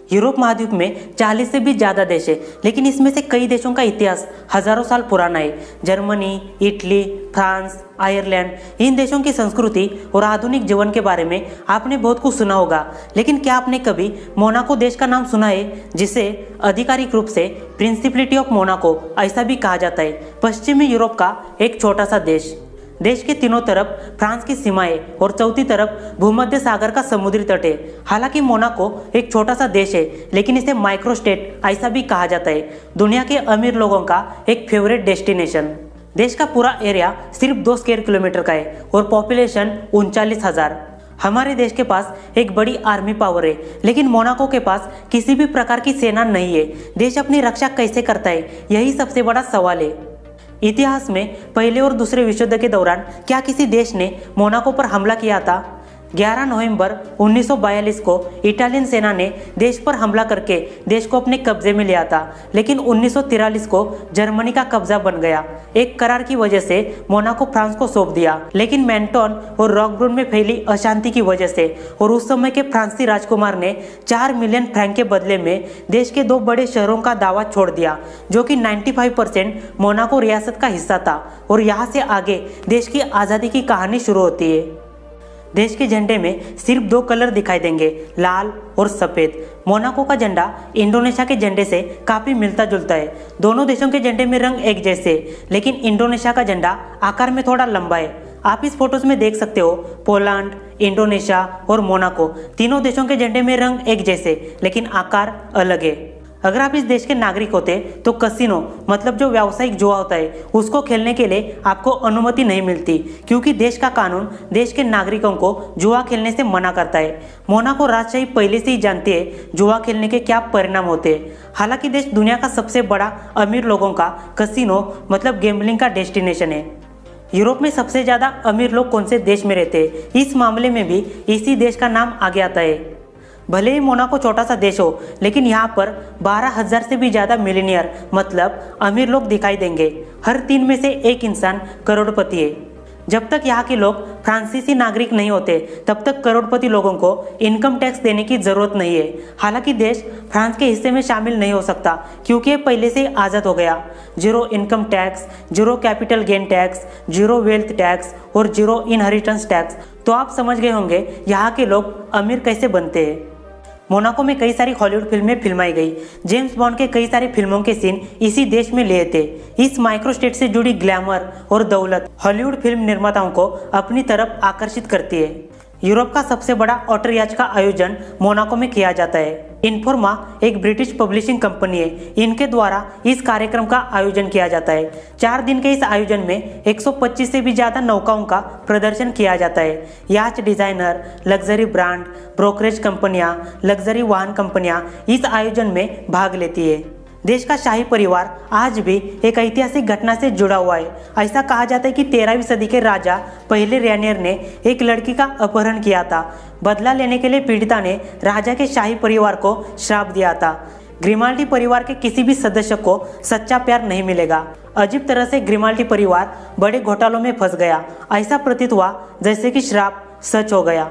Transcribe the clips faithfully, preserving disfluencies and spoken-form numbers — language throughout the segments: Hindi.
यूरोप महाद्वीप में चालीस से भी ज़्यादा देश है, लेकिन इसमें से कई देशों का इतिहास हजारों साल पुराना है। जर्मनी, इटली, फ्रांस, आयरलैंड, इन देशों की संस्कृति और आधुनिक जीवन के बारे में आपने बहुत कुछ सुना होगा, लेकिन क्या आपने कभी मोनाको देश का नाम सुना है, जिसे आधिकारिक रूप से प्रिंसिपलिटी ऑफ मोनाको ऐसा भी कहा जाता है। पश्चिमी यूरोप का एक छोटा सा देश। देश के तीनों तरफ फ्रांस की सीमाएं और चौथी तरफ भूमध्य सागर का समुद्री तट है। हालांकि मोनाको एक छोटा सा देश है, लेकिन इसे माइक्रो स्टेट ऐसा भी कहा जाता है। दुनिया के अमीर लोगों का एक फेवरेट डेस्टिनेशन। देश का पूरा एरिया सिर्फ दो स्क्वायर किलोमीटर का है और पॉपुलेशन उनचालीस हजार। हमारे देश के पास एक बड़ी आर्मी पावर है, लेकिन मोनाको के पास किसी भी प्रकार की सेना नहीं है। देश अपनी रक्षा कैसे करता है, यही सबसे बड़ा सवाल है। इतिहास में पहले और दूसरे विश्व युद्ध के दौरान क्या किसी देश ने मोनाको पर हमला किया था? ग्यारह नवंबर उन्नीस सौ बयालीस को इटालियन सेना ने देश पर हमला करके देश को अपने कब्जे में लिया था, लेकिन उन्नीस सौ तिरालीस को जर्मनी का कब्जा बन गया। एक करार की वजह से मोनाको फ्रांस को सौंप दिया, लेकिन मेंटोन और रॉकब्रून में फैली अशांति की वजह से और उस समय के फ्रांसीसी राजकुमार ने चार मिलियन फ्रैंक के बदले में देश के दो बड़े शहरों का दावा छोड़ दिया, जो कि पचानवे परसेंट मोनाको रियासत का हिस्सा था। और यहाँ से आगे देश की आज़ादी की कहानी शुरू होती है। देश के झंडे में सिर्फ दो कलर दिखाई देंगे, लाल और सफ़ेद। मोनाको का झंडा इंडोनेशिया के झंडे से काफ़ी मिलता जुलता है। दोनों देशों के झंडे में रंग एक जैसे, लेकिन इंडोनेशिया का झंडा आकार में थोड़ा लंबा है। आप इस फोटोज में देख सकते हो, पोलैंड, इंडोनेशिया और मोनाको, तीनों देशों के झंडे में रंग एक जैसे, लेकिन आकार अलग है। अगर आप इस देश के नागरिक होते तो कसिनो मतलब जो व्यावसायिक जुआ होता है उसको खेलने के लिए आपको अनुमति नहीं मिलती, क्योंकि देश का कानून देश के नागरिकों को जुआ खेलने से मना करता है। मोनाको राजशाही पहले से ही जानती है जुआ खेलने के क्या परिणाम होते हैं। हालांकि देश दुनिया का सबसे बड़ा अमीर लोगों का कसिनो मतलब गैम्बलिंग का डेस्टिनेशन है। यूरोप में सबसे ज़्यादा अमीर लोग कौन से देश में रहते हैं, इस मामले में भी इसी देश का नाम आगे आता है। भले ही मोनाको छोटा सा देश हो, लेकिन यहाँ पर बारह हजार से भी ज़्यादा मिलीनियर मतलब अमीर लोग दिखाई देंगे। हर तीन में से एक इंसान करोड़पति है। जब तक यहाँ के लोग फ्रांसीसी नागरिक नहीं होते, तब तक करोड़पति लोगों को इनकम टैक्स देने की ज़रूरत नहीं है। हालांकि देश फ्रांस के हिस्से में शामिल नहीं हो सकता, क्योंकि ये पहले से आज़ाद हो गया। Zero income tax, zero capital gain tax, zero wealth tax और जीरो इनहेरिटेंस टैक्स। तो आप समझ गए होंगे यहाँ के लोग अमीर कैसे बनते हैं। मोनाको में कई सारी हॉलीवुड फिल्में फिल्माई गई। जेम्स बॉन्ड के कई सारी फिल्मों के सीन इसी देश में लिए थे। इस माइक्रो स्टेट से जुड़ी ग्लैमर और दौलत हॉलीवुड फिल्म निर्माताओं को अपनी तरफ आकर्षित करती है। यूरोप का सबसे बड़ा ऑटर याच का आयोजन मोनाको में किया जाता है। इन्फोर्मा एक ब्रिटिश पब्लिशिंग कंपनी है, इनके द्वारा इस कार्यक्रम का आयोजन किया जाता है। चार दिन के इस आयोजन में एक सौ पच्चीस से भी ज़्यादा नौकाओं का प्रदर्शन किया जाता है। Yacht designer, luxury brand, brokerage कंपनियां, लग्जरी वाहन कंपनियां इस आयोजन में भाग लेती है। देश का शाही परिवार आज भी एक ऐतिहासिक घटना से जुड़ा हुआ है। ऐसा कहा जाता है कि तेरहवीं सदी के राजा पहले रेनियर ने एक लड़की का अपहरण किया था। बदला लेने के लिए पीड़िता ने राजा के शाही परिवार को श्राप दिया था। ग्रिमाल्डी परिवार के किसी भी सदस्य को सच्चा प्यार नहीं मिलेगा। अजीब तरह से ग्रिमाल्डी परिवार बड़े घोटालों में फंस गया। ऐसा प्रतीत हुआ जैसे कि श्राप सच हो गया।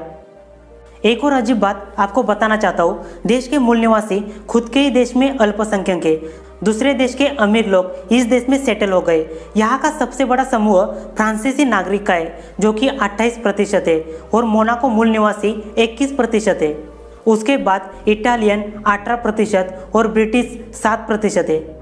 एक और अजीब बात आपको बताना चाहता हूँ। देश के मूल निवासी खुद के ही देश में अल्पसंख्यक है। दूसरे देश के अमीर लोग इस देश में सेटल हो गए। यहाँ का सबसे बड़ा समूह फ्रांसीसी नागरिक का है, जो कि अट्ठाईस प्रतिशत है, और मोनाको मूल निवासी इक्कीस प्रतिशत है। उसके बाद इटालियन अठारह प्रतिशत और ब्रिटिश सात प्रतिशत है।